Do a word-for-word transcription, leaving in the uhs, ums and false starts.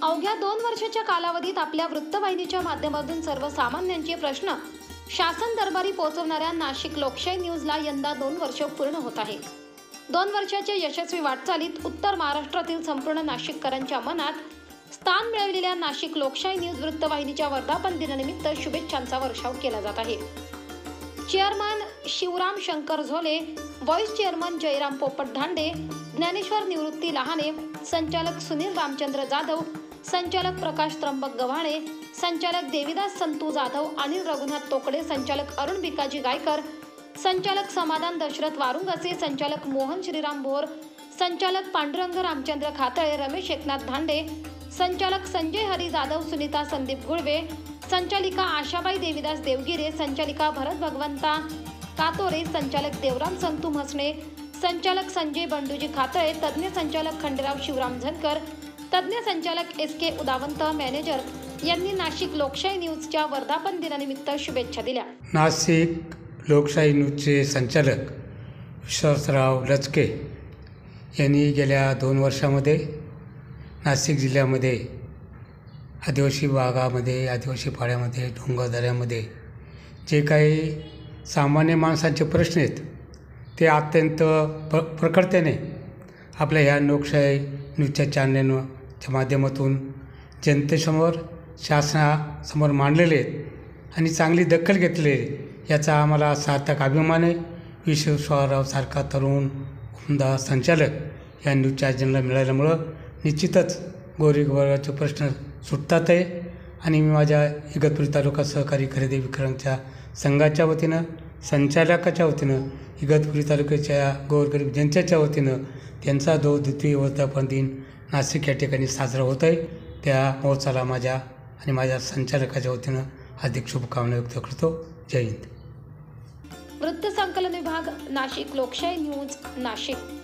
अवघ्या दोन वर्षाच्या कालावधीत आपल्या वृत्तवाहिनीच्या माध्यमातून सर्वसामान्यांचे प्रश्न शासन दरबारी पोहोचवणाऱ्या नाशिक लोकशाही न्यूजला यंदा दोन वर्ष पूर्ण होत आहे. दोन वर्षाच्या यशस्वी वाटचालीत उत्तर महाराष्ट्रातील संपूर्ण नाशिककरांच्या मनात स्थान मिळवलेल्या नाशिक लोकशाही न्यूज वृत्तवाहिनीच्या वर्धापन दिनानिमित्त शुभेच्छांचा वर्षाव केला जात आहे. चेअरमन शिवराम शंकर झोले, व्हाईस चेअरमन जयराम पोपट धांडे, ज्ञानेश्वर निवृत्ती लहाने, संचालक सुनील रामचंद्र जाधव, संचालक प्रकाश त्र्यंबक गव्हाणे, संचालक देविदास संतू जाधव, अनिल रघुनाथ तोकडे, संचालक अरुण भिकाजी गायकर, संचालक समाधान दशरथ वारुंगसे, संचालक मोहन श्रीराम भोर, संचालक पांडुरंग रामचंद्र खातळे, रमेश एकनाथ धांडे, संचालक संजय हरी जाधव, सुनीता संदीप गुळवे, संचालिका आशाबाई देविदास देवगिरे, संचालिका भरत भगवंता कातोरे, संचालक देवराम संतू म्हसणे, संचालक संजय बंडूजी खातळे, तज्ज्ञ संचालक खंडेराव शिवराम झनकर, तज्ज्ञ संचालक एस के उदावंत, मॅनेजर यांनी नाशिक लोकशाही न्यूजच्या वर्धापन दिनानिमित्त शुभेच्छा दिल्या. नाशिक लोकशाही न्यूजचे संचालक विश्वासराव लचके यांनी गेल्या दोन वर्षामध्ये नाशिक जिल्ह्यामध्ये आदिवासी भागामध्ये, आदिवासी पाड्यामध्ये, डोंगरदऱ्यामध्ये जे काही सामान्य माणसांचे प्रश्न आहेत ते अत्यंत प्र प्रखरतेने आपल्या ह्या लोकशाही न्यूजच्या चॅनलच्या माध्यमातून जनतेसमोर, शासनासमोर मांडलेले आहेत आणि चांगली दखल घेतलेली आहे. याचा आम्हाला सार्थक अभिमान आहे. विश्वासरावसारखा तरुण उमदा संचालक या न्यूज चॅनलला मिळाल्यामुळं निश्चितच गोरगरिबाचे प्रश्न सुटतात आहे. आणि मी माझ्या इगतपुरी तालुका सहकारी खरेदी विक्रेत्यांच्या संघाच्या वतीनं, संचालकाच्या वतीनं, इगतपुरी तालुक्याच्या गोरगरीब जनतेच्या वतीनं त्यांचा जो द्वितीय वर्धापन दिन नाशिक या ठिकाणी साजरा होत आहे, त्या महोत्सवाला माझ्या आणि माझ्या संचालकाच्या वतीनं हार्दिक शुभकामना व्यक्त करतो. जय हिंद. वृत्त संकलन विभाग, नाशिक लोकशाही न्यूज, नाशिक.